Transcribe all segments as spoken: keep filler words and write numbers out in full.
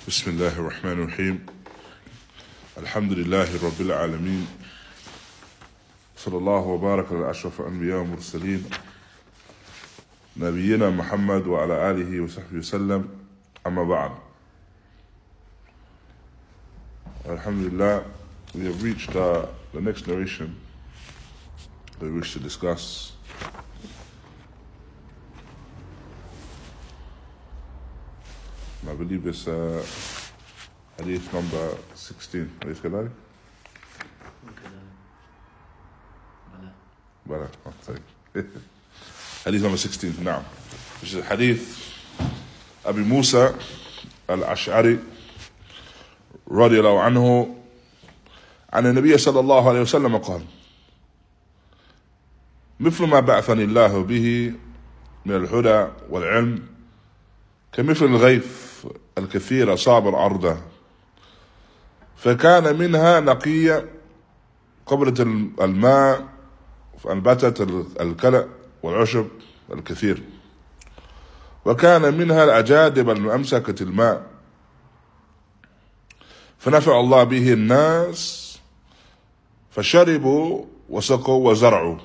بسم الله الرحمن الرحيم. الحمد لله رب العالمين، صلى الله وبارك على أشرف الأنبياء والمرسلين نبينا محمد وعلى آله وصحبه وسلم. أما بعد. Alhamdulillah, we have reached uh, the next narration that we wish to discuss. I believe it's uh, hadith number sixteen. Hadith كذلك؟ بلى. Hadith number sixteen, نعم. Which is hadith Abi Musa al-Ash'ari رضي الله عنه عن النبي صلى الله عليه وسلم قال: مثل ما بعثني الله به من الهدى والعلم كمثل الغيث الكثير أصاب الأرض فكان منها نقية قبلت الماء فأنبتت الكلأ والعشب الكثير، وكان منها الأجادب المأمسكة الماء فنفع الله به الناس فشربوا وسقوا وزرعوا،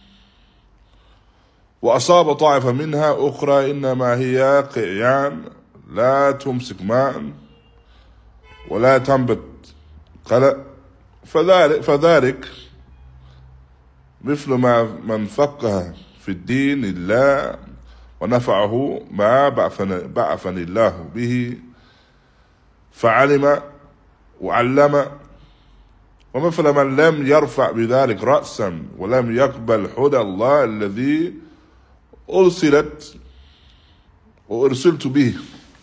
وأصاب طائفة منها أخرى إنما هي قعيان لا تمسك ماء ولا تنبت قلق، فذلك, فذلك مثل ما من فقه في الدين الله ونفعه ما بعثني الله به فعلم وعلم، ومثل من لم يرفع بذلك رأسا ولم يقبل هدى الله الذي أرسلت وأرسلت به.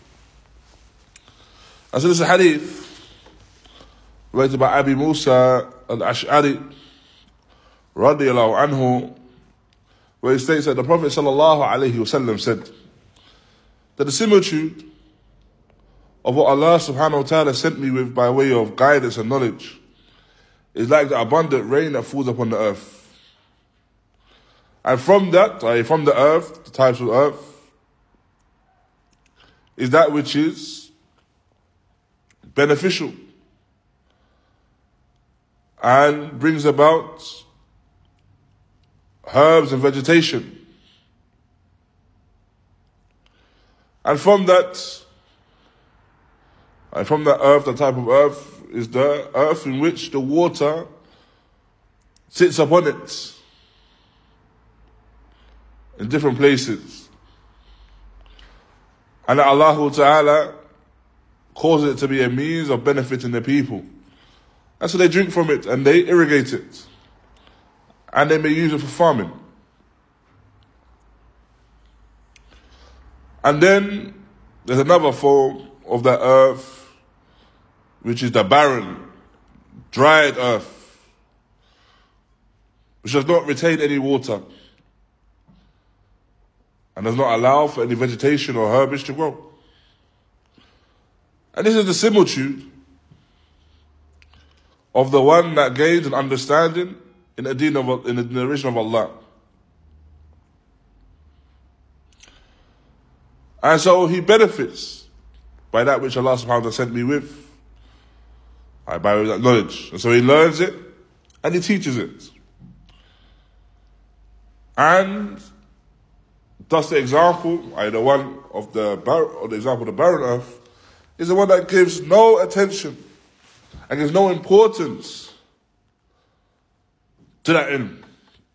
And so this is a hadith related by Abi Musa al-Ash'ari radiyallahu anhu, where he states that the Prophet sallallahu alayhi wasallam said that the similitude of what Allah subhanahu wa ta'ala sent me with by way of guidance and knowledge is like the abundant rain that falls upon the earth. And from that, like from the earth, the types of earth, is that which is beneficial and brings about herbs and vegetation. And from that, and from that earth, the type of earth, is the earth in which the water sits upon it in different places. And that Allah Ta'ala causes it to be a means of benefiting the people. And so they drink from it and they irrigate it. And they may use it for farming. And then there's another form of the earth, which is the barren, dried earth, which does not retain any water and does not allow for any vegetation or herbage to grow. And this is the similitude of the one that gains an understanding in the deen of, in the narration of Allah. And so he benefits by that which Allah subhanahu wa ta'ala sent me with, by that knowledge. And so he learns it and he teaches it. And thus the example, I the one of the bar, or the example of the barren earth, is the one that gives no attention and gives no importance to that ilm.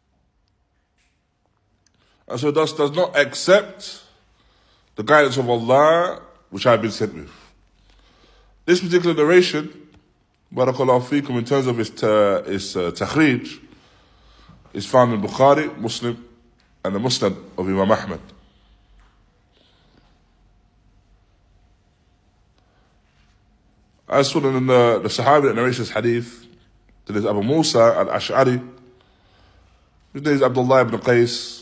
And so thus does not accept the guidance of Allah which I have been sent with. This particular narration, barakallahu feekum, in terms of its, uh, its uh, takhrij, is found in Bukhari, Muslim, and the Musnad of Imam Ahmad. As for in the, the Sahabi that narrates this hadith, there is Abu Musa al-Ash'ari, his name is Abdullah ibn Qais,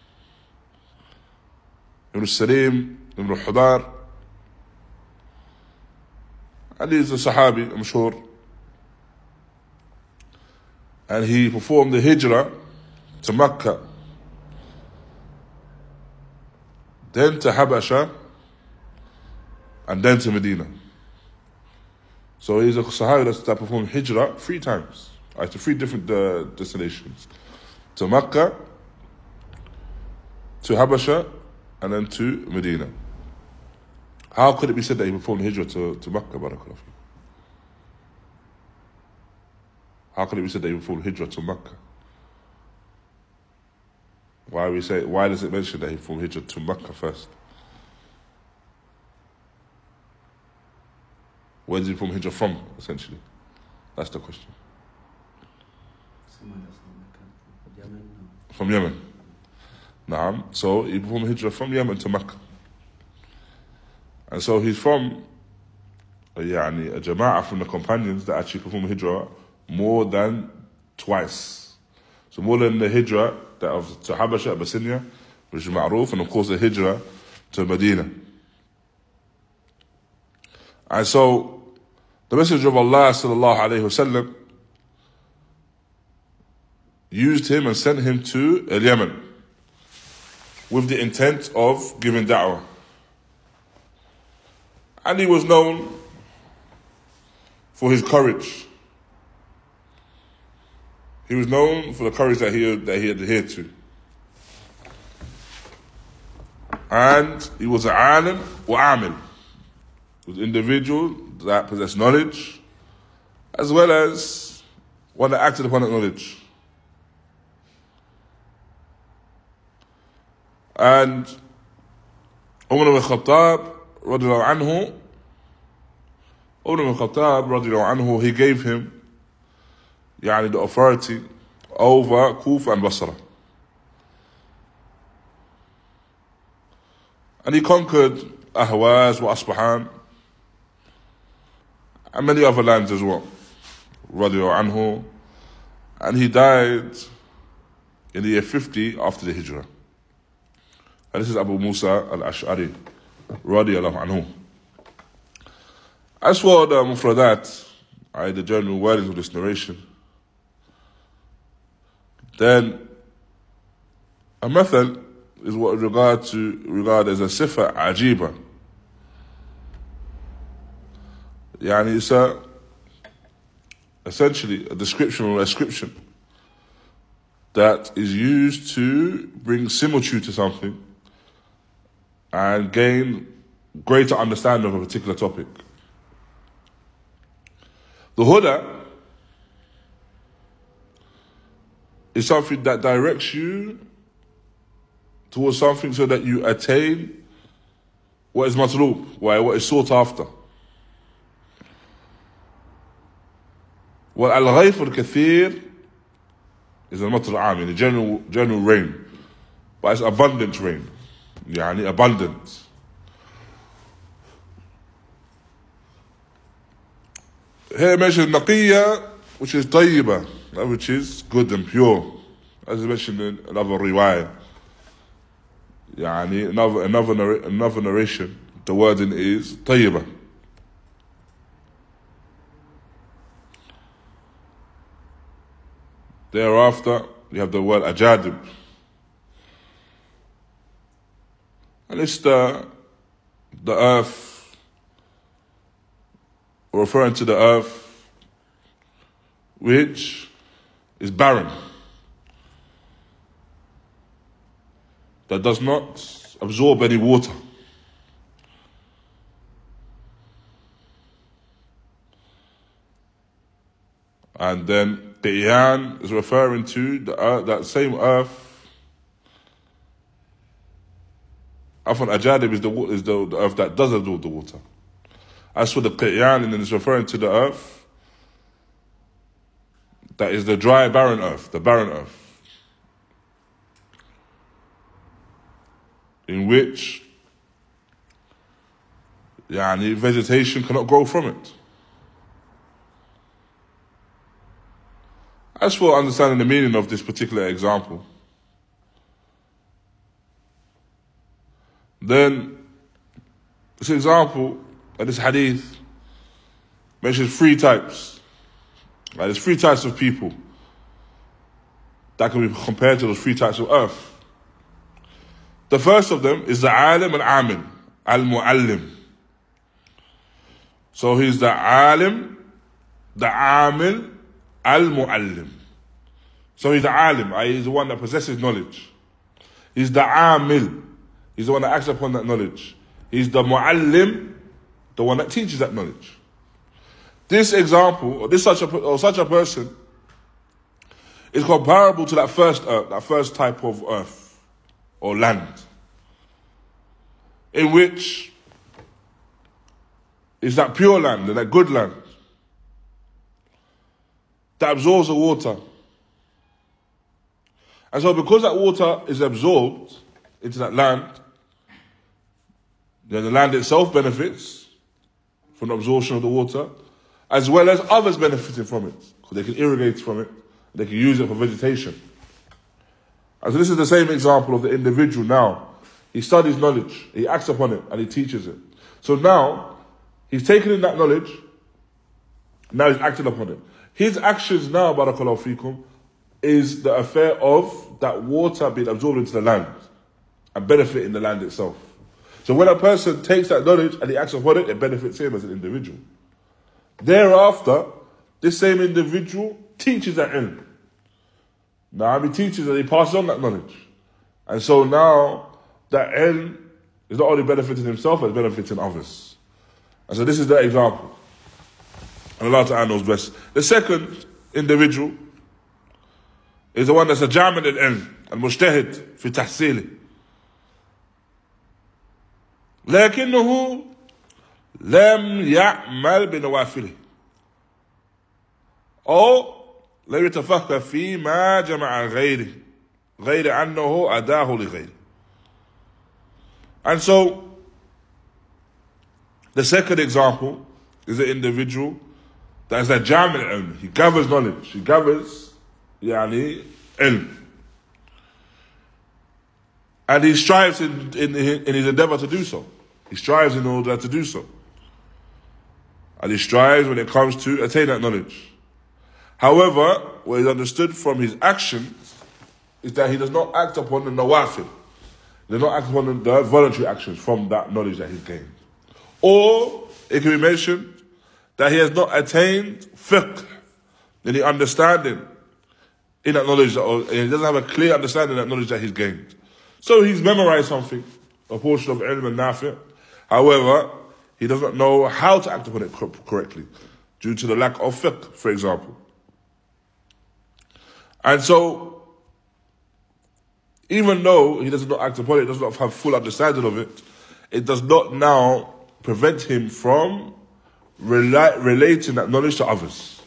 ibn Salim, ibn Hudar, and he is a Sahabi, I'm sure. And he performed the hijrah to Mecca, then to Habasha, and then to Medina. So he's a Sahabi that performed Hijrah three times, right, to three different uh, destinations. To Makkah, to Habasha, and then to Medina. How could it be said that he performed Hijrah to, to Makkah, Barakallahu? How could it be said that he performed Hijrah to Makkah? Why we say? Why does it mention that he performed Hijrah to Makkah first? Where did he perform Hijrah from, essentially? That's the question. From Yemen. Naam. So he performed Hijrah from Yemen to Makkah. And so he's from uh, يعني, a jama'ah from the companions that actually performed Hijrah more than twice. So more than the Hijrah that of, to Habasha, Abyssinia, which is ma'ruf, and of course the Hijrah to Medina. And so the Messenger of Allah sallallahu alayhi wasallam used him and sent him to Yemen with the intent of giving da'wah. And he was known for his courage. He was known for the courage that he, that he adhered to. And he was an alim wa amil. He was an individual that possessed knowledge, as well as one that acted upon that knowledge. And Umar ibn Khattab, radiallahu anhu, Umar ibn Khattab, radiallahu anhu, he gave him يعني, the authority over Kufa and Basra. And he conquered Ahwaz wa Asbahan and many other lands as well, radiallahu anhu. And he died in the year fifty after the Hijrah. And this is Abu Musa al-Ash'ari, radiallahu anhu. As for the mufradat, right, the general wordings of this narration, then a method is what regard to regard as a sifa ajiba. Yani it's a, essentially a description or ascription that is used to bring similitude to something and gain greater understanding of a particular topic. The huda is something that directs you towards something so that you attain what is matlub, what is sought after. Well, al-ghayf al-kathir is al-matr al-aam, the general, general rain, but it's abundant rain, yani abundant. Here mentioned naqiyya, which is tayyiba, which is good and pure, as mentioned in another riwayah. Yani another another another narration, the wording is tayyiba. Thereafter, you have the word ajadib, and it's the the earth, referring to the earth which is barren, that does not absorb any water. And then Qiyan is referring to the earth, that same earth. Afan Ajadib is the is the, the earth that does absorb the water. As for the Qiyan, and then it's referring to the earth that is the dry, barren earth, the barren earth, in which yani, vegetation cannot grow from it. As for understanding the meaning of this particular example, then this example and this hadith mentions three types. Right, there's three types of people that can be compared to those three types of earth. The first of them is the alim al-amil, al-mu'allim. So he's the alim, the amil, al-muallim. So he's the alim, that is he's the one that possesses knowledge. He's the amil, he's the one that acts upon that knowledge. He's the muallim, the one that teaches that knowledge. This example, or this such a or such a person, is comparable to that first earth, that first type of earth or land, in which is that pure land and that good land that absorbs the water. And so because that water is absorbed into that land, then the land itself benefits from the absorption of the water, as well as others benefiting from it, because they can irrigate from it, they can use it for vegetation. And so this is the same example of the individual now. He studies knowledge, he acts upon it, and he teaches it. So now, he's taken in that knowledge, now he's acting upon it. His actions now, barakallahu feekum, is the affair of that water being absorbed into the land and benefiting the land itself. So when a person takes that knowledge and he acts upon it, it benefits him as an individual. Thereafter, this same individual teaches that ilm. Now he teaches and he passes on that knowledge. And so now that ilm is not only benefiting himself, but benefiting others. And so this is the example. And Allah Ta'ala knows best. The second individual is the one that's a jamid al-ilm, al-mujtahid fi tahsili. لكنه لم يعمل بنوافله أو لم يتفقه فيما جمع غيره غير أنه أداه لغيره. And so the second example is the individual that is a jami' ilm. He gathers knowledge, he gathers yani ilm, and he strives in, in, in his endeavor to do so. He strives in order to do so. And he strives when it comes to attain that knowledge. However, what is understood from his actions is that he does not act upon the nawafil. He does not act upon the voluntary actions from that knowledge that he's gained. Or it can be mentioned that he has not attained fiqh, any understanding in that knowledge, or he doesn't have a clear understanding of that knowledge that he's gained. So he's memorized something, a portion of ilm and nafi'. However, he does not know how to act upon it correctly due to the lack of fiqh, for example. And so, even though he does not act upon it, does not have full understanding of it, it does not now prevent him from rela- relating that knowledge to others.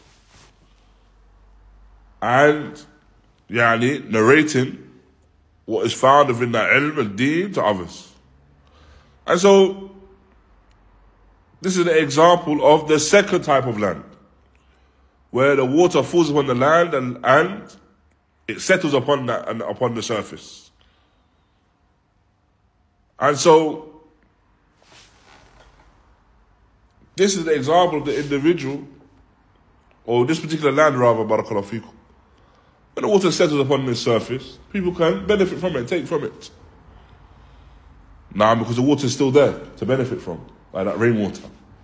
And, yani, narrating what is found within that ilm and deen to others. And so, this is an example of the second type of land, where the water falls upon the land and, and it settles upon that and upon the surface. And so, this is the example of the individual, or this particular land rather, barakallahu feekum. When the water settles upon the surface, people can benefit from it and take from it. Now, because the water is still there to benefit from, like that rainwater.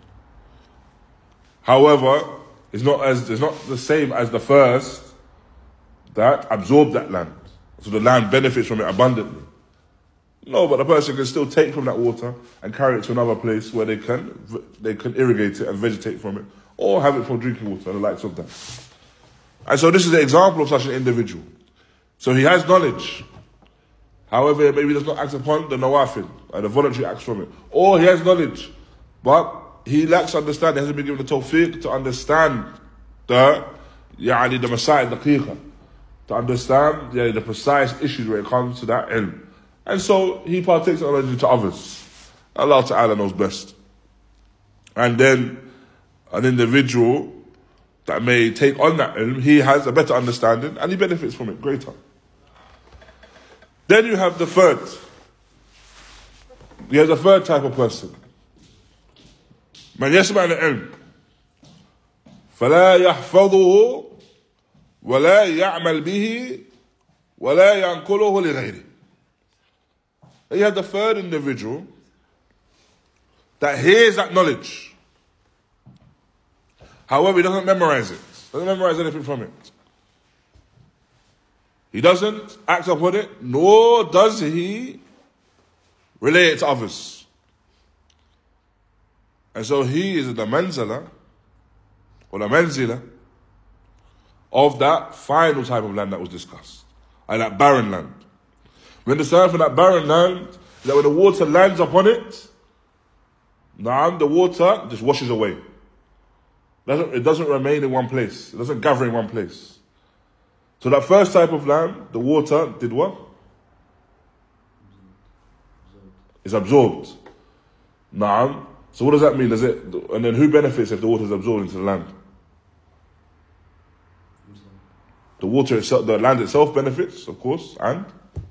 However, it's not as it's not the same as the first that absorbed that land. So the land benefits from it abundantly. No, but the person can still take from that water and carry it to another place where they can they can irrigate it and vegetate from it, or have it for drinking water and the likes of that. And so this is an example of such an individual. So he has knowledge. However, maybe he does not act upon the nawafil, and the voluntary acts from it. Or he has knowledge, but he lacks understanding, he hasn't been given the tawfiq to understand the, yani, the masail daqiqa, to understand yani, the precise issues when it comes to that ilm. And so he partakes of knowledge to others. Allah Ta'ala knows best. And then an individual that may take on that ilm, he has a better understanding and he benefits from it greater. Then you have the third. You have the third type of person. من يسمع العلم فلا يحفظه ولا يعمل به ولا ينقله لغيره. You have the third individual that hears that knowledge, However, he doesn't memorize it. Doesn't memorize anything from it. He doesn't act upon it, nor does he relay it to others. And so he is the manzala, or the manzila, of that final type of land that was discussed. And that barren land. We understand from that barren land, that when the water lands upon it, now the water just washes away. Doesn't, it doesn't remain in one place. It doesn't gather in one place. So that first type of land, the water did what? It's absorbed. Naam. So what does that mean? Does it, and then who benefits if the water is absorbed into the land? The water itself, the land itself benefits, of course, and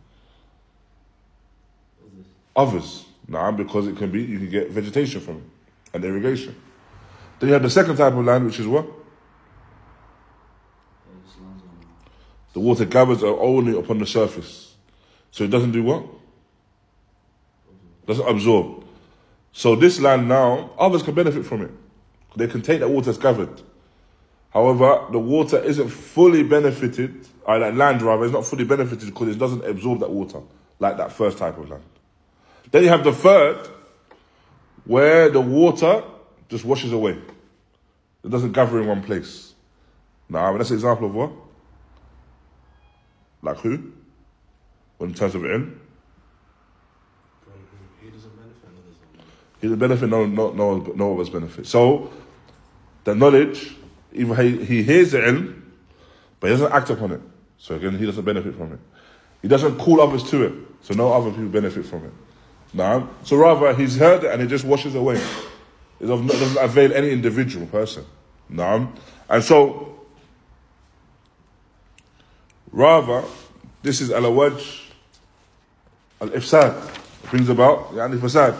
others. Naam, because it can be, you can get vegetation from it and irrigation. Then you have the second type of land, which is what? The water gathers only upon the surface. So it doesn't do what? Doesn't absorb. So this land now, others can benefit from it. They can take that water that's gathered. However, the water isn't fully benefited, or that land rather, is not fully benefited because it doesn't absorb that water like that first type of land. Then you have the third, where the water just washes away. It doesn't gather in one place. Now, that's an example of what? Like who? In terms of ilm? He doesn't benefit, others don't. He doesn't benefit, no, no, no, no others benefit. So, the knowledge, even he, he hears the ilm, but he doesn't act upon it. So again, he doesn't benefit from it. He doesn't call others to it, so no other people benefit from it. Nah. So rather, he's heard it and it just washes away. It doesn't avail any individual person. Nah. And so, rather, this is al-awaj al-ifsad. It brings about yani fasad.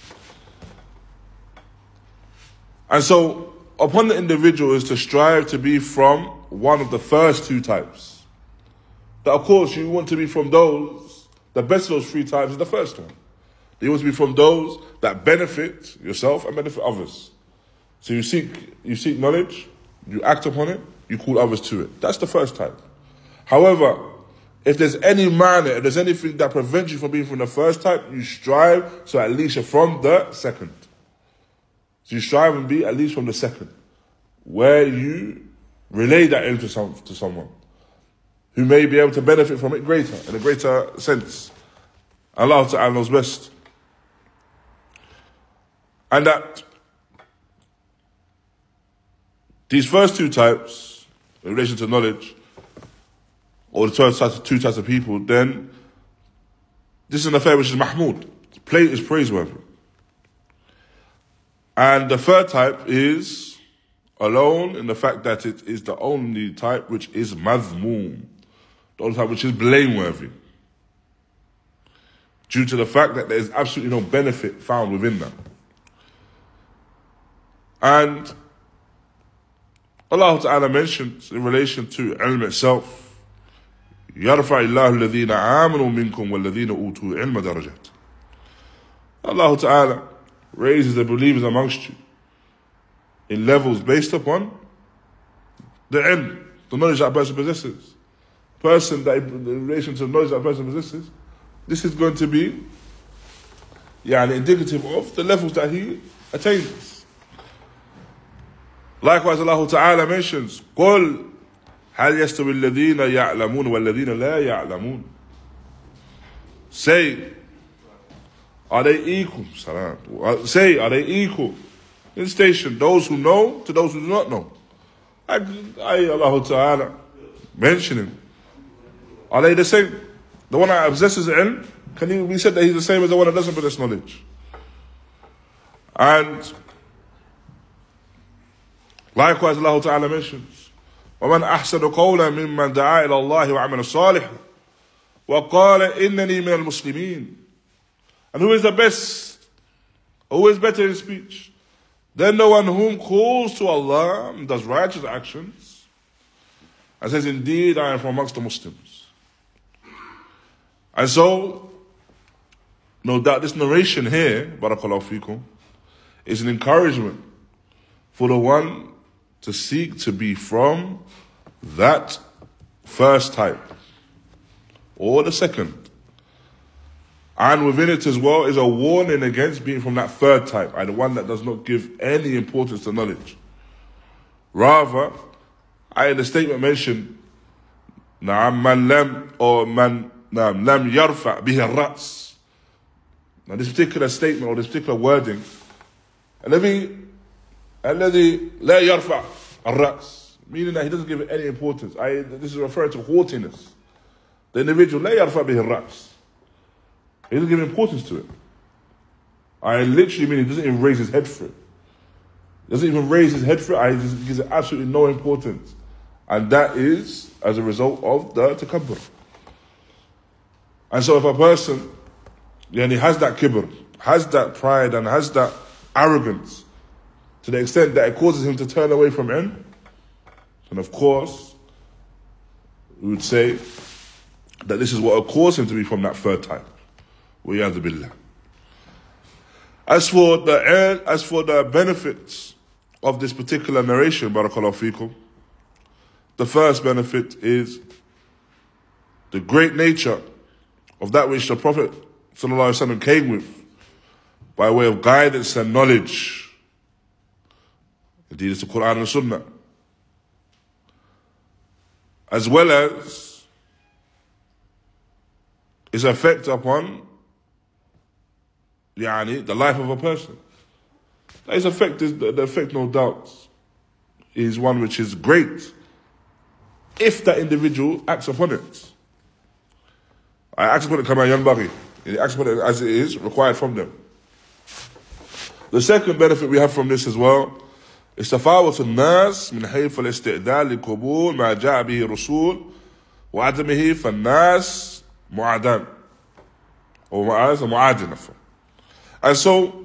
And so, upon the individual is to strive to be from one of the first two types. That of course you want to be from those, the best of those three types is the first one. You want to be from those that benefit yourself and benefit others. So you seek you seek knowledge, you act upon it, you call others to it. That's the first type. However, if there's any manner, if there's anything that prevents you from being from the first type, you strive so at least you're from the second. So you strive and be at least from the second, where you relay that into some to someone who may be able to benefit from it greater, in a greater sense. Allah Ta'ala knows best. And that these first two types, in relation to knowledge, or the two types, two types of people, then this is an affair which is mahmood. Play is praiseworthy. And the third type is alone in the fact that it is the only type which is madhmoom, the only type which is blameworthy, due to the fact that there is absolutely no benefit found within that. And Allah Ta'ala mentions in relation to ilm itself, يَرْفَعِ اللَّهُ الَّذِينَ آمَنُوا مِنْكُمْ وَالَّذِينَ أُوتُوا الْعِلْمَ دَرَجَاتٍ. Allah Ta'ala raises the believers amongst you in levels based upon the ilm, the knowledge that a person possesses. Person that, in relation to the knowledge that a person possesses, this is going to be yani, indicative of the levels that he attains. Likewise, Allah Ta'ala mentions, قُلْ هَلْ يَسْتَوِي الَّذِينَ يَعْلَمُونَ وَالَّذِينَ لَا يَعْلَمُونَ. Say, are they equal? Say, are they equal in station? Those who know to those who do not know. I, I Allah Ta'ala mentioning, are they the same? The one that possesses ilm, can he be said that he's the same as the one that doesn't possess knowledge? And likewise, Allah Ta'ala mentions, وَمَنْ أَحْسَنُ قَوْلًا مِمَّنْ دَعَا إِلَى اللَّهِ وَعَمِلَ صَالِحًا وَقَالَ إِنَّنِي مِنَ الْمُسْلِمِينَ. And who is the best? Who is better in speech than the one whom calls to Allah and does righteous actions and says, indeed, I am from amongst the Muslims. And so, no doubt this narration here, barakallahu feekum, is an encouragement for the one to seek to be from that first type or the second. And within it as well is a warning against being from that third type, and the one that does not give any importance to knowledge. Rather, I in the statement mentioned, نعم من لم or من نعم لم يرفع به الرأس. Now this particular statement or this particular wording, الذي الذي لا يرفع الرأس, meaning that he doesn't give it any importance. I, this is referring to haughtiness. The individual لا يرفع به الرأس. He doesn't give importance to it. I literally mean he doesn't even raise his head for it. He doesn't even raise his head for it. I just gives it absolutely no importance. And that is as a result of the takabbur. And so if a person yani, has that kibr, has that pride and has that arrogance to the extent that it causes him to turn away from ilm, then of course we would say that this is what will cause him to be from that third type. وَيَعْذُ بِاللَّهِ. As for the as for the benefits of this particular narration, barakallahu feekum, the first benefit is the great nature of that which the Prophet sallallahu alaihi wasallam came with by way of guidance and knowledge. Indeed, it's the Quran and Sunnah, as well as its effect upon Yani, the life of a person. Its effect is the effect, no doubt, is one which is great if that individual acts upon it. I act upon it kama yanbaghi. He acts upon it as it is required from them. The second benefit we have from this as well is تفاوت الناس من حيث الاستعداد لقبول ما جاء به الرسول وعدمه فالناس معادن أو معادن. And so,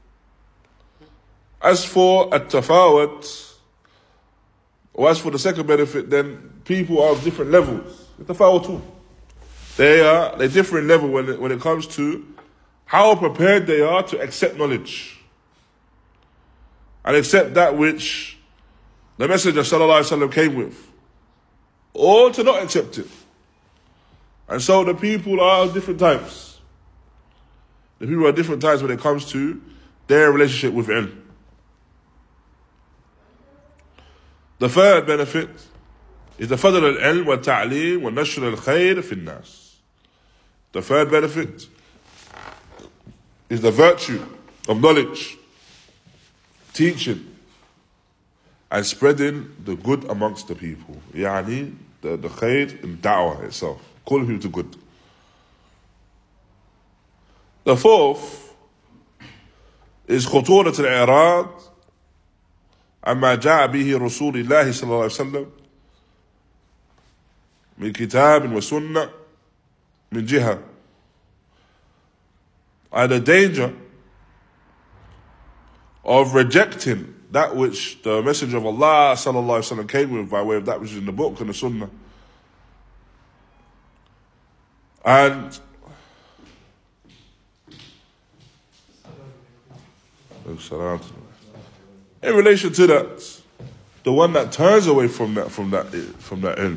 as for at-tafawut, or as for the second benefit, then people are of different levels. At-tafawut too. They are a different level when it, when it comes to how prepared they are to accept knowledge and accept that which the Messenger sallallahu alaihi wasallam came with, or to not accept it. And so the people are of different types. The people are at different times when it comes to their relationship with ilm. The third benefit is the fadl al-ilm wa ta'lim wa nashr al-khayr fi an-nas. The third benefit is the virtue of knowledge, teaching, and spreading the good amongst the people. Yani, the, the khayr in da'wah itself. Calling people to good. The fourth is خطورة الإعراض عما جاء به رسول الله صلى الله عليه وسلم من كتاب وسنة من جهة, and the danger of rejecting that which the Messenger of Allah صلى الله عليه وسلم came with by way of that which is in the book and the Sunnah. And in relation to that, the one that turns away from that, from that, from that ilm,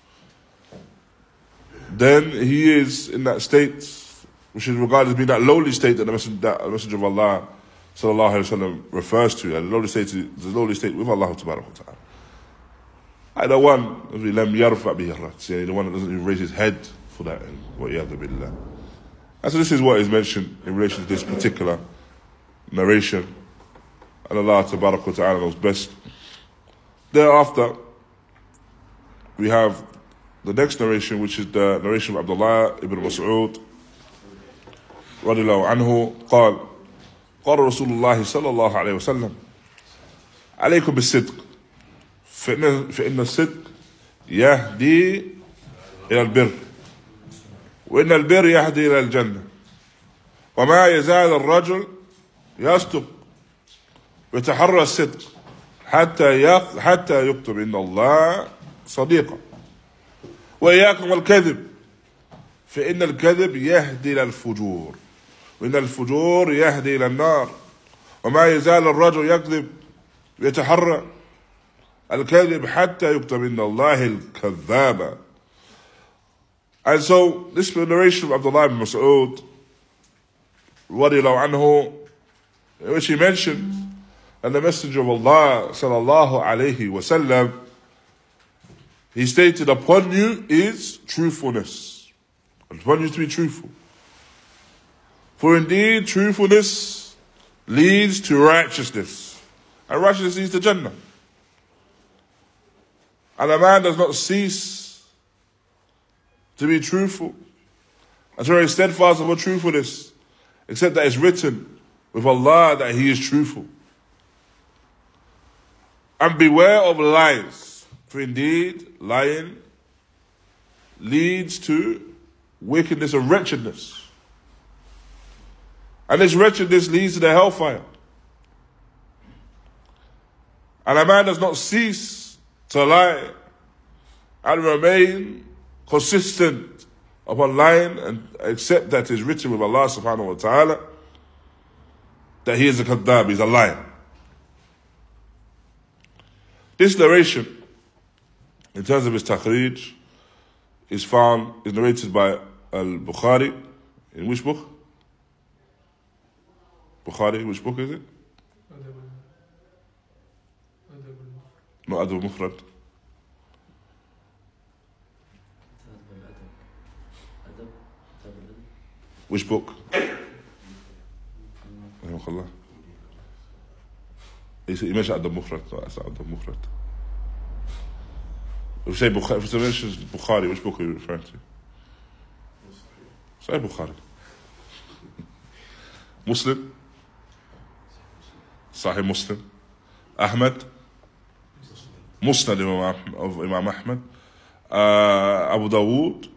then he is in that state, which is regarded as being that lowly state that the Messenger, that the Messenger of Allah sallallahu alaihi wasallam refers to, and the lowly state, the lowly state with Allah tabaraka wa ta'ala. And the one, لم يرفع به الرأس, the one that doesn't even raise his head for that ilm. وَإِيَاذُ بِاللَّهِ. And so this is what is mentioned in relation to this particular narration, and Allah tabaraka wa ta'ala knows best. Thereafter, we have the next narration, which is the narration of Abdullah ibn Mas'ud رضي الله عنه قال قال رسول الله صلى الله عليه وسلم عليكم بالصدق فإن, فإن الصدق يهدي إلى البر وإن البر يهدي إلى الجنة وما يزال الرجل يصدق ويتحرى الصدق حتى حتى يكتب إن الله صديقا وإياكم والكذب فإن الكذب يهدي إلى الفجور وإن الفجور يهدي إلى النار وما يزال الرجل يكذب ويتحرى الكذب حتى يكتب إن الله الكذاب. And so this narration of Abdullah ibn Mas'ud radiallahu anhu, in which he mentions and the Messenger of Allah sallallahu alayhi wa sallam, he stated, upon you is truthfulness. Upon you to be truthful. For indeed, truthfulness leads to righteousness. And righteousness leads to Jannah. And a man does not cease to be truthful and to remain steadfast about truthfulness, except that it's written with Allah that he is truthful. And beware of lies, for indeed lying leads to wickedness and wretchedness. And this wretchedness leads to the hellfire. And a man does not cease to lie and remain consistent upon lying and accept that it is written with Allah subhanahu wa ta'ala that he is a kadhab, he's a liar. This narration, in terms of its takhrij, is found, is narrated by Al-Bukhari. In which book? Bukhari, which book is it? No, Adab al-Mufrad. Which book? Allah. You mentioned Adab al-Mufrad. No, that's not Adab al-Mufrad. If you say Bukhari, if you mention Bukhari, which book are you referring to? Say Bukhari. Muslim? Sahih Muslim? Ahmad? Musnad of Imam Ahmad? Uh, Abu Dawood?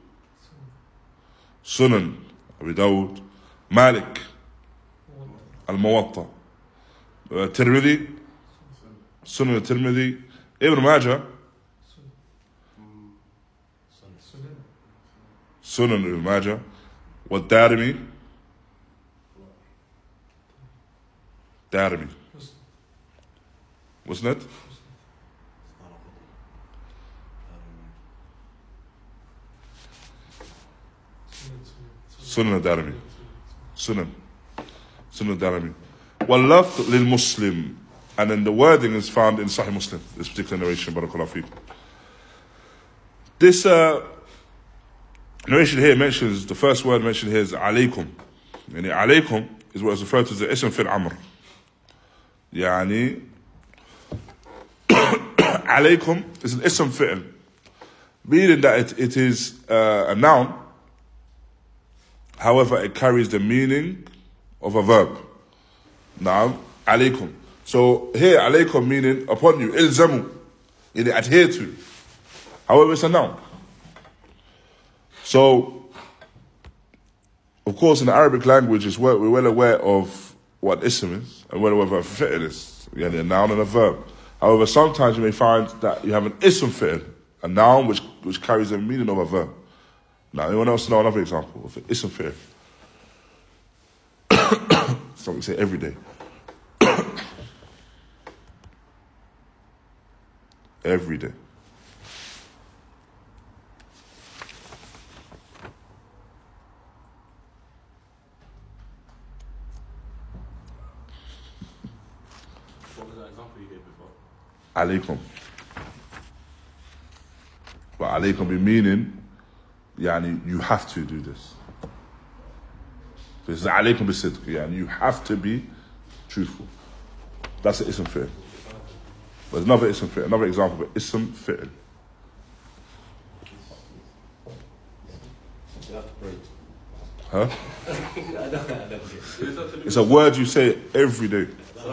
Sunan Abu Dawood? Malik? Al-Muwatta? Uh, Tirmidhi? Sunan al-Tirmidhi? Ibn Majah? Sunan Ibn Majah? والدارمي دارمي مسند سنن الدارمي سنن سنن الدارمي واللفظ للمسلم, and then the wording is found in Sahih Muslim, this particular narration. Barakallahu feekum. This uh, narration here mentions, the first word mentioned here is alaykum. Yani alaykum is what is referred to as the ism fil amr. Yani alaykum is an ism fi'l, meaning that it, it is uh, a noun, however it carries the meaning of a verb. Now, alaykum. So here alaykum meaning upon you, ilzamu, yani adhere to. However it's a noun. So, of course, in the Arabic language, is we're well aware of what ism is, and well aware of what a fi'l is, yani a noun and a verb. However, sometimes you may find that you have an ism fi'l, a noun which, which carries the meaning of a verb. Now, anyone else know another example of an ism fi'l? Something we say every day. Every day. Alaykum. But alaykum be meaning, yani, you have to do this. So it's alaykum bi sidq, yani, you have to be truthful. That's an ism fi'l. There's another ism fi'l, another example of ism fi'l. Huh? It's a word you say every day.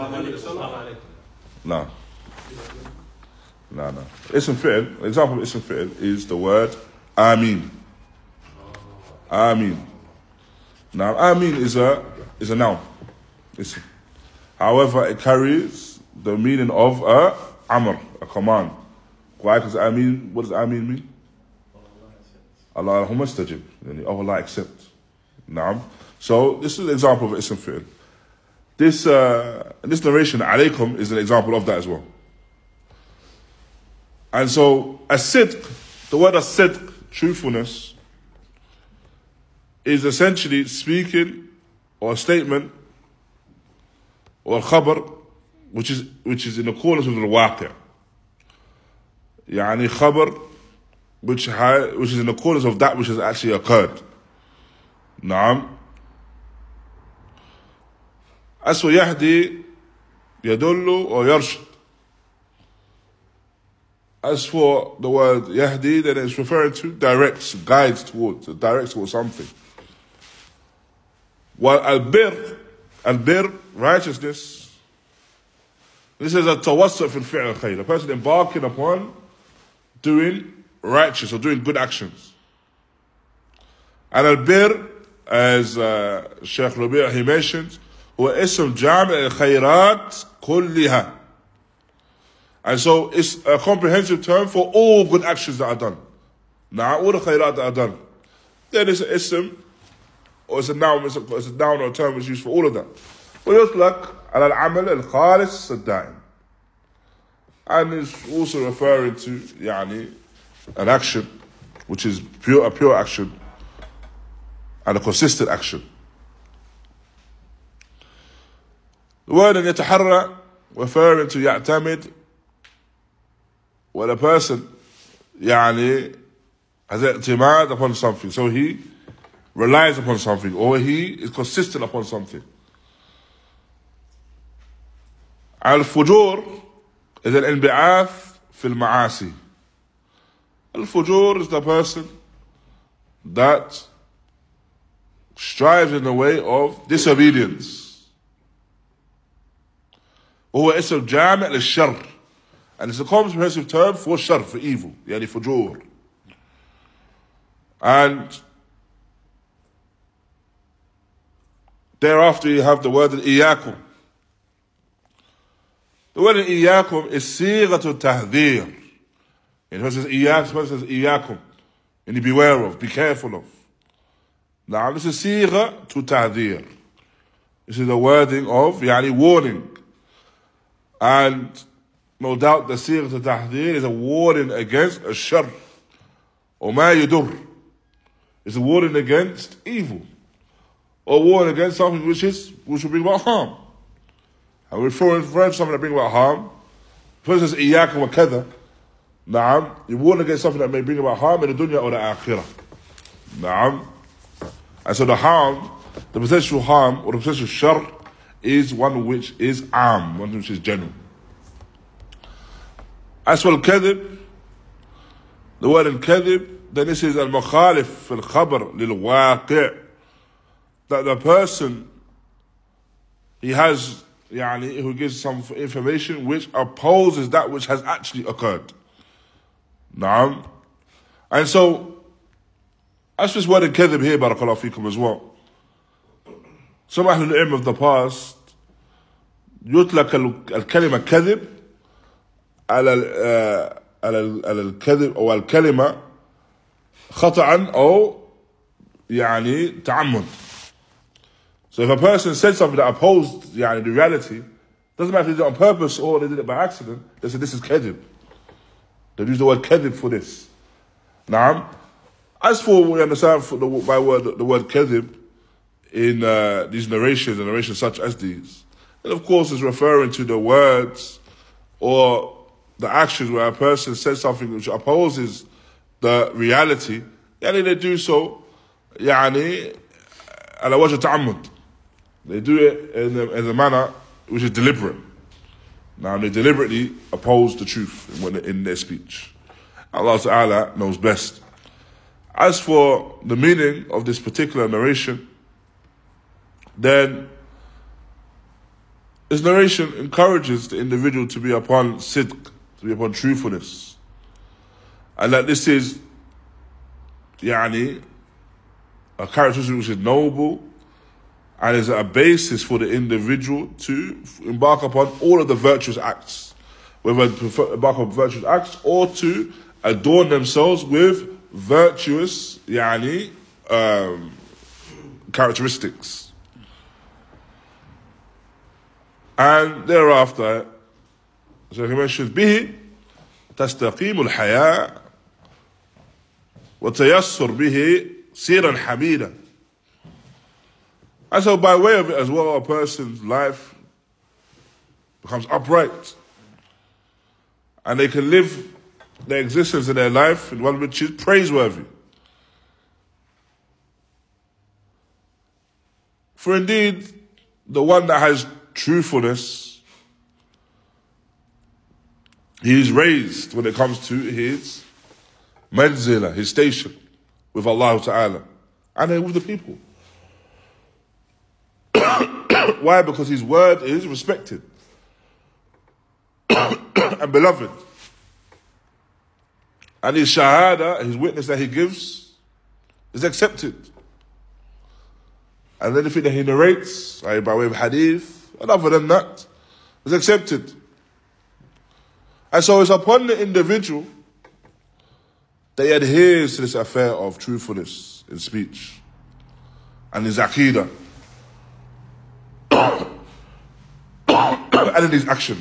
No. No, no. Ism fi'l, an example of ism fi'l is the word Ameen. Ameen. Now, Ameen is a is a noun. Ism. However, it carries the meaning of a amr, a command. Why? Because Ameen, what does Ameen mean? Allah Allahumma istajib. Oh, Allah accept. Naam. So this is an example of ism fi'l. This uh, this narration, alaykum, is an example of that as well. And so, as-sidq, the word as-sidq, truthfulness, is essentially speaking or a statement or a khabar which is which is in accordance with the waqi'. Yani khabar which ha, which is in accordance of that which has actually occurred. Naam. As for yahdi, yadullu or yarshid. As for the word yahdi, then it's referring to directs, guides towards, directs towards something. While al-bir, al-bir, righteousness, this is a tawassu' fil fi'l al-khayr, a person embarking upon doing righteous or doing good actions. And al-bir, as uh, Shaykh Rabi' he mentions, هو اسم جامع الخيرات كلها. And so it's a comprehensive term for all good actions that are done. Now, all the khayrat that are done. Then it's an ism, or it's a noun, it's a, it's a noun or a term which is used for all of that. ويطلق على العمل الخالص الدائم. And it's also referring to يعني, an action which is pure, a pure action and a consistent action. The word يتحرى referring to يعتمد, when a person يعني, has اعتماد upon something, so he relies upon something, or he is consistent upon something. الفجور is الانبعاث في المعاصي. الفجور is the person that strives in the way of disobedience. وهو اسم جامع للشر, and it's a comprehensive term for shar, for evil, يعني فجور. And thereafter you have the word إياكم. The word إياكم is صيغة التحذير. It says إياكم, it says إياكم, and you beware of, be careful of. Now this is صيغة to تحذير. This is the wording of يعني warning. And no doubt the صيغة التحذير is a warning against a shar, or ما يضر. It's a warning against evil, or warning against something which is which will bring about harm. And we're referring to something that brings about harm. First is إياكم وكذا. Naam, you warn against something that may bring about harm in the dunya or the akhirah. Naam. And so the harm, the potential harm or the potential shar is one which is am, one which is general. As for al-kadhib, the word al-kadhib, then this is al-mukhalif fil-khabar lil-waqi', that the person, he has, yani, who gives some information which opposes that which has actually occurred. Naam. And so, as this word al-kadhib here, barakallahu feekum as well, some Ahlul Ilm of the past يطلق الكلمة كذب على على الكذب أو الكلمة خطأ أو يعني تعمد. So if a person said something that opposed يعني, the reality, doesn't matter if they did it on purpose or they did it by accident, they say this is kadhib. They use the word kadhib for this. Naam. As for we understand for the, by word the word kadhib in uh, these narrations and narrations such as these, and of course is referring to the words or the actions where a person says something which opposes the reality, and they do so يعني على وجه تعمد. They do it in a, in a manner which is deliberate. Now they deliberately oppose the truth in, in their speech. Allah Ta'ala knows best. As for the meaning of this particular narration, then this narration encourages the individual to be upon sidq, to be upon truthfulness. And that this is يعني, a characteristic which is noble and is a basis for the individual to embark upon all of the virtuous acts, whether to embark on virtuous acts or to adorn themselves with virtuous يعني, um, characteristics. And thereafter, so he mentions به تستقيم الحياة وتيسر به سيرا حميدا. And so by way of it as well, a person's life becomes upright. And they can live their existence in their life in one which is praiseworthy. For indeed, the one that has truthfulness, he is raised when it comes to his manzila, his station with Allah Ta'ala, and then with the people. Why? Because his word is respected and beloved. And his shahada, his witness that he gives, is accepted. And anything that he narrates, by way of hadith, and other than that, is accepted. And so it's upon the individual that he adheres to this affair of truthfulness in speech and his aqeedah and in his actions.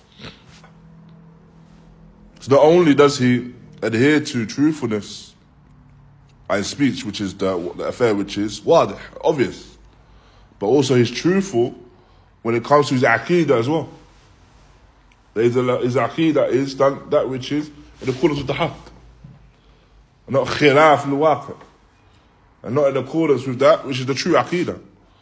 So not only does he adhere to truthfulness in speech, which is the, the affair which is wadih, obvious, but also he's truthful when it comes to his aqeedah as well. His aqeedah is done, that which is in accordance with the haqq, not khilaf al-waqi', and not in accordance with that which is the true aqeedah.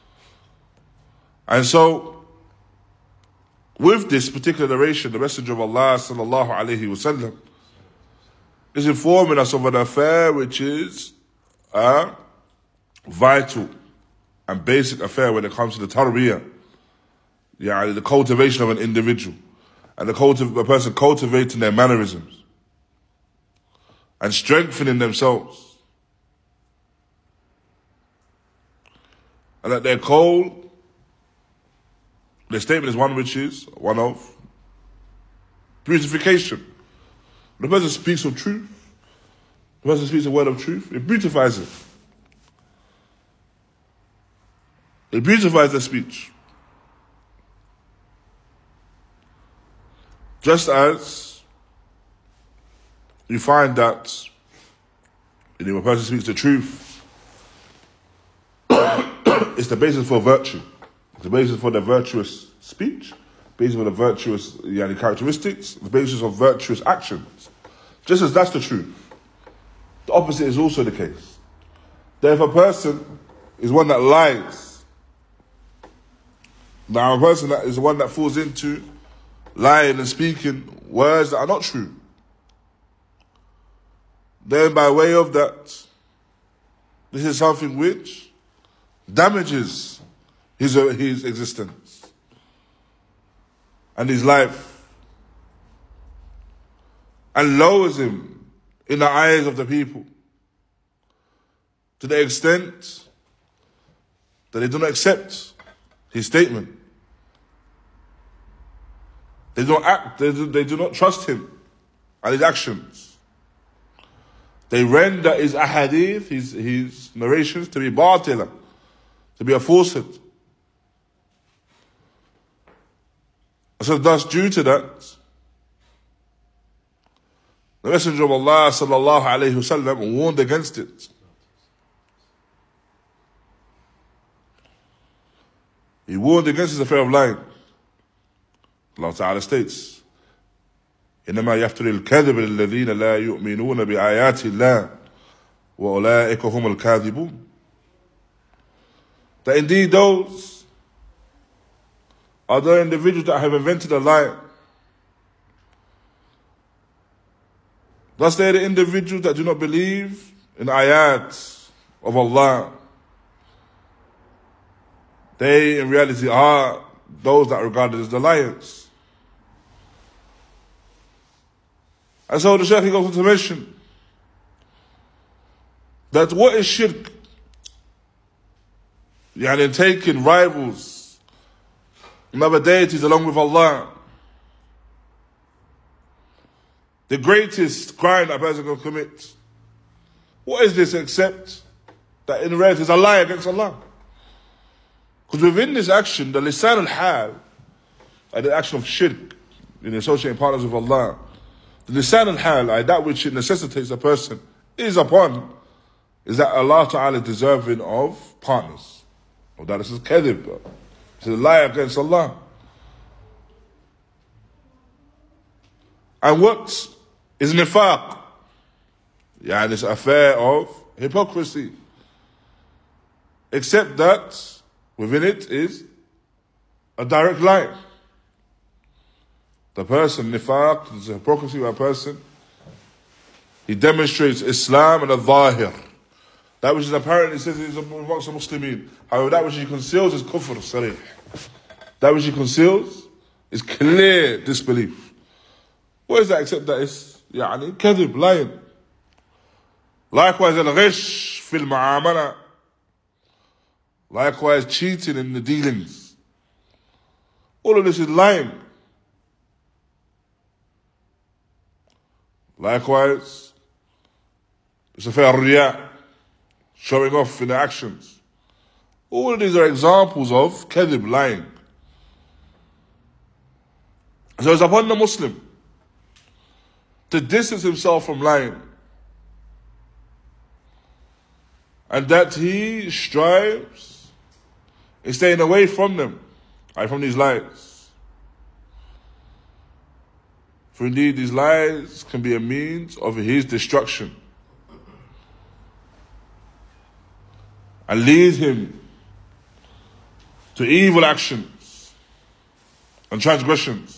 And so, with this particular narration, the Messenger of Allah sallallahu alaihi wasallam is informing us of an affair which is a vital and basic affair when it comes to the tarbiyah, yeah, the cultivation of an individual, and the cultiv- a person cultivating their mannerisms and strengthening themselves, and that their call, their statement is one which is one of beautification. When the person speaks of truth, the person speaks a word of truth, it beautifies it. It beautifies their speech. Just as you find that, you know, when a person speaks the truth, it's the basis for virtue. It's the basis for the virtuous speech, basis for the virtuous yani, characteristics, the basis of virtuous actions. Just as that's the truth, the opposite is also the case. That if a person is one that lies, now a person that is the one that falls into lying and speaking words that are not true, then by way of that, this is something which damages his, his existence and his life and lowers him in the eyes of the people to the extent that they do not accept his statement. They don't act, they do, they do not trust him and his actions. They render his ahadith, his, his narrations, to be batila, to be a falsehood. So thus, due to that, the Messenger of Allah sallallahu alayhi wasallam warned against it. He warned against this affair of lying. Allah Ta'ala states, إنما يفتري الكذب الذين لا يؤمنون بآيات الله وأولئك هم الكاذبون. That indeed those are the individuals that have invented a lie. Thus they are the individuals that do not believe in ayat of Allah. They in reality are those that are regarded as the liars. And so the Shaykh goes on to mention that what is shirk? Yani taking rivals and other deities along with Allah. The greatest crime that a person can commit. What is this except that in reality is a lie against Allah? Because within this action, the lisan al-hal, and the action of shirk, in associating partners with Allah, The lisan al-hal, like that which it necessitates a person, is upon, is that Allah Ta'ala is deserving of partners. Or that this is kadhib. This is a lie against Allah. And what is nifaq? Yeah, this affair of hypocrisy. Except that within it is a direct line. The person, nifaq, is a hypocrisy of a person. He demonstrates Islam and a zahir. That which is apparently says is amongst the Muslimin. However, that which he conceals is kufr, sarih. That which he conceals is clear disbelief. What is that except that it's يعني kadhib, lying. Likewise, al-ghish fil ma'amala. Likewise, cheating in the dealings. All of this is lying. Likewise, it's a fair riyah, showing off in the actions. All of these are examples of kadhib, lying. So it's upon the Muslim to distance himself from lying, and that he strives in staying away from them, like from these lies. For indeed these lies can be a means of his destruction and lead him to evil actions and transgressions.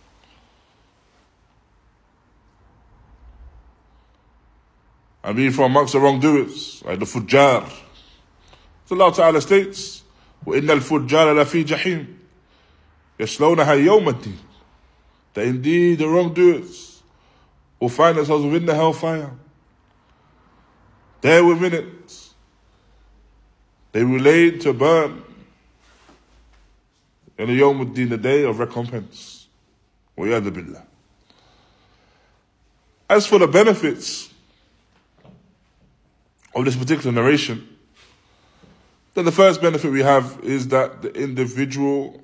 And being from amongst the wrongdoers, like the fujjar. So Allah Ta'ala states, وَإِنَّ الْفُجَّارَ لَفِي جَحِيمٍ يَصْلَوْنَهَا يَوْمَ الدِّينِ. That indeed the wrongdoers will find themselves within the hellfire. There within it, they will laid to burn in the Yawm al-Din, the day of recompense. وَيَادَ بِاللَّهِ. As for the benefits of this particular narration, then the first benefit we have is that the individual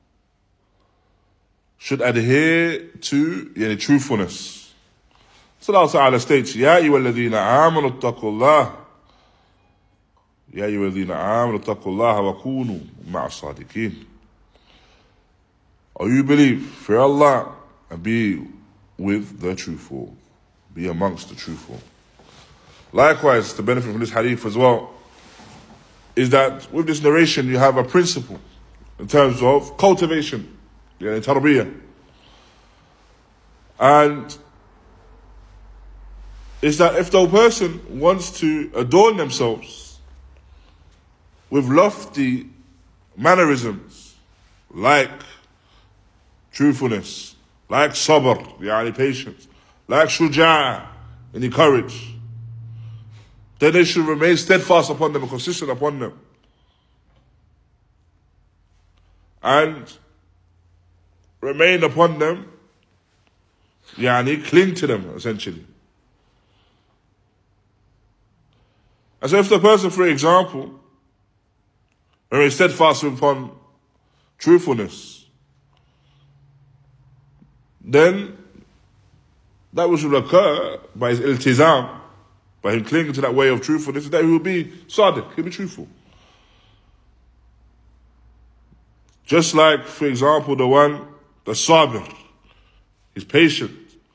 should adhere to yani, truthfulness. So Allah Ta'ala states, Ya ayyuhalladhina amanu attaqullah. Ya ayyuhalladhina amanu attaqullah wa kunu ma'a sadiqin. Oh, you believe, fear Allah and be with the truthful. Be amongst the truthful. Likewise, the benefit from this hadith as well is that with this narration you have a principle in terms of cultivation, yani tarbiyah. And it's that if the person wants to adorn themselves with lofty mannerisms like truthfulness, like sabr, yani patience, like shuja'a, any courage, then they should remain steadfast upon them and consistent upon them. And remain upon them, yani cling to them, essentially. And so if the person, for example, remains steadfast upon truthfulness, then that which will occur by his iltizam, by him clinging to that way of truthfulness, that he will be sadiq, he'll be truthful. Just like, for example, the one, the sabir, he's patient.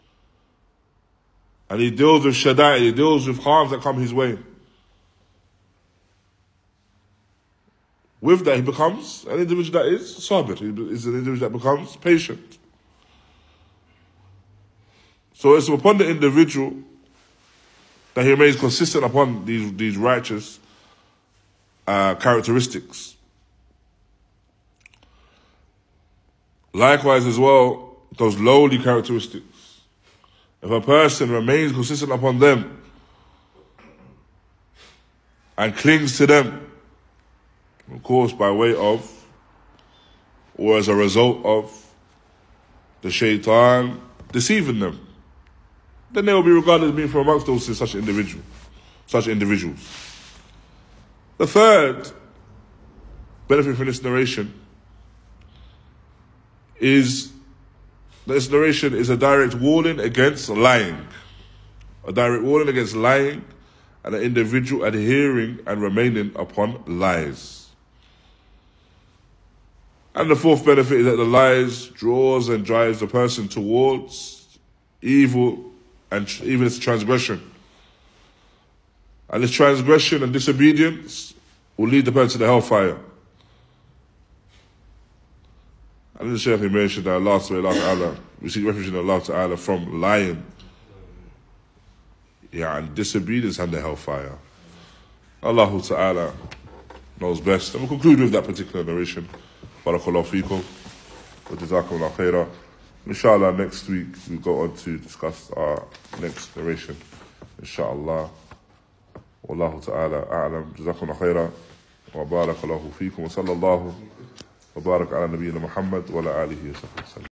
And he deals with shada'i, he deals with harms that come his way. With that, he becomes an individual that is sabir, he is an individual that becomes patient. So it's upon the individual that he remains consistent upon these, these righteous uh, characteristics. Likewise as well, those lowly characteristics. If a person remains consistent upon them and clings to them, of course by way of, or as a result of, the shaitan deceiving them, then they will be regarded as being from amongst those such individual, such individuals. The third benefit from this narration is this narration is a direct warning against lying. A direct warning against lying and an individual adhering and remaining upon lies. And the fourth benefit is that the lies draws and drives the person towards evil and even its transgression. And this transgression and disobedience will lead the person to the hellfire. And the Shaykh mentioned that Allah Ta'ala, we seek refuge in Allah Ta'ala from lying, yeah, and disobedience and the hellfire. Allah Ta'ala knows best. And we'll conclude with that particular narration. Barakallahu feekum wa jazakumullah khairah. Inshallah, next week we'll go on to discuss our next narration. Inshallah. Wallahu ta'ala a'lam. Jazakumullah khairah. Wa barakallahu feekum wa sallallahu wa barak ala nabiyyina Muhammad wa ala alihi wa sallam.